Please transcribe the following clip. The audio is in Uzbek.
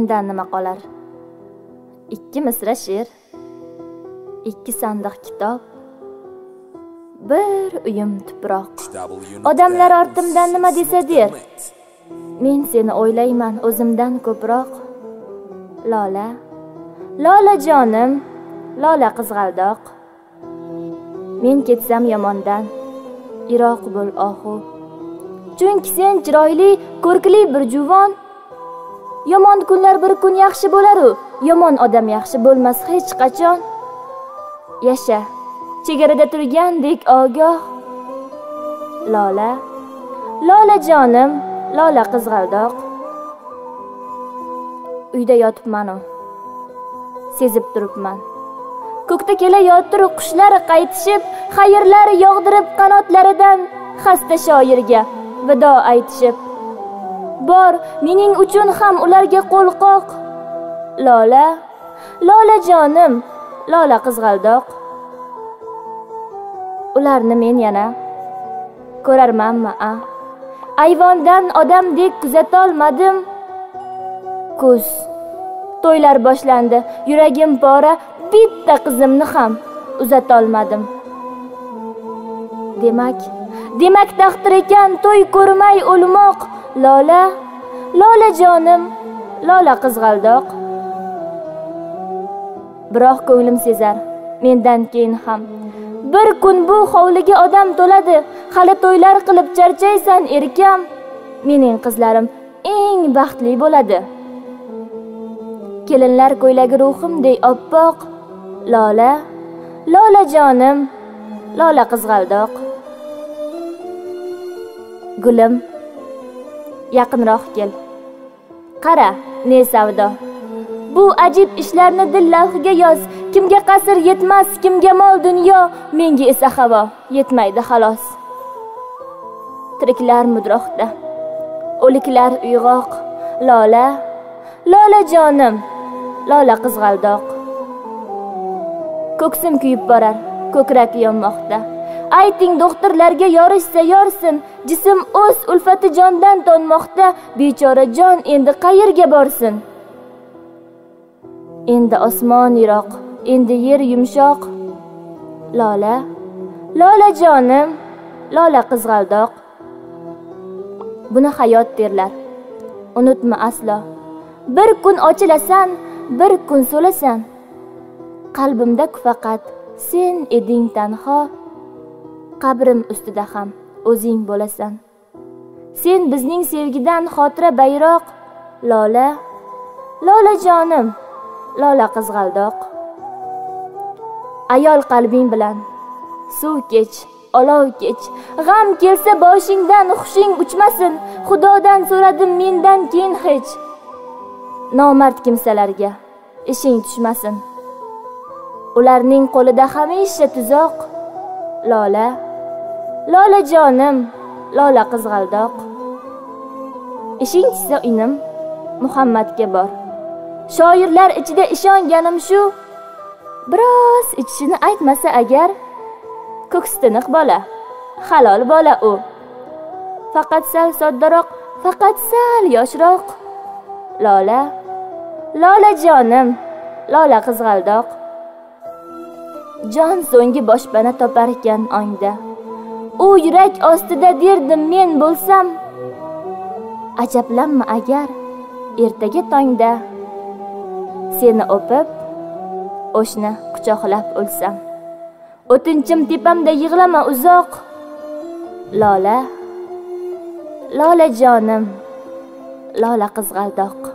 mendan nima qolar? 2 misra she'r, 2 sandiq kitob, bir uyum tuproq. Odamlar ortimdan nima desa der, men seni o'ylayman o'zimdan ko'proq. Lola, Lola jonim, Lola qizg'aldoq. Men ketsam yomondan, yiroq bo'l ohu. Chunki sen chiroyli, ko'rkli bir juvon. Yomon kunlar bir kun yaxshi bo'lar-u, yomon odam yaxshi bo'lmas hech qachon. Yasha, chegarada turgandek ogoh. Lola, Lola jonim, Lola qizg'aldoq. Uyda yotibman-u, sezib turibman. Ko'kda kelayotir qushlar qaytishib, xayrlar yog'dirib qanotlaridan xasta shoirga vido aytishib. Bor, mening uchun ham ularga qo'l qoq. Lola, Lola jonim, Lola qizg'aldoq. Ularni men yana ko'rarmanmi-a? Ayvondan odamdek kuzatolmadim. Kuz, to'ylar boshlandi, yuragim pora, bitta qizimni ham uzatolmadim. Demak taqdir ekan to'y ko'rmay o'lmoq. Lola, Lola jonim, Lola qizg'aldoq. Biroq ko'nglim sezar, mendan keyin ham bir kun bu hovliga odam to'ladi. Hali to'ylar qilib charchaysan erkam. Mening qizlarim eng baxtli bo'ladi. Kelinlar ko'ylagi ruhimdek oppoq. Lola, Lola jonim, Lola qizg'aldoq. Gulim, yaqinroq kel. Qara, ne savdo. Bu ajib ishlarni dil lavhiga yoz. Kimga qasr yetmas, kimga mol dunyo, menga esa havo yetmaydi xolos. Tiriklar mudroqda, o'liklar uyg'oq. Lola, Lola jonim, Lola qizg'aldoq. Ko'ksim kuyib borar, ko'krak yonmoqda. Ayting doktorlarga yorishsa yorsin, jism o'z ulfati jondan tonmoqda. Bechora jon endi qayerga borsin? Endi osmon yiroq, endi yer yumshoq. Lola, Lola jonim, Lola qizg'aldoq. Buni hayot derlar, unutma aslo. Bir kun ochilasan, bir kun so'lasan. Qalbimda faqat sen eding tanho. Qabrim ustida ham o'zing bo'lasan. Sen bizning sevgidan xotira bayroq. Lola, Lola jonim, Lola qizg'aldoq. Ayol qalbing bilan suv kech, olov kech. G'am kelsa boshingdan xushing uchmasin. Xudodan so'radim mendan keyin hech. Nomard kimsalarga ishing tushmasin. Ularning qo'lida hamisha tuzoq. Lola, Lola jonim, Lola qizg'aldoq. Ishing tushsa inim Muhammadga bor. Shoirlar ichida ishonganim shu, biroz ichishini aytmasa agar, ko'ksi tiniq bola, halol bola u. Faqat sal soddaroq, faqat sal yoshroq. Lola, Lola jonim, Lola qizg'aldoq. Jon so'nggi boshpana topar ekan ongda. U yurak ostida derdim men bo'lsam. Ajablanma agar ertaga tongda seni o'pib, o'shni quchoqlab o'lsam. O'tinchim tepamda yig'lama uzoq. Lola, Lola jonim, Lola qizg'aldoq.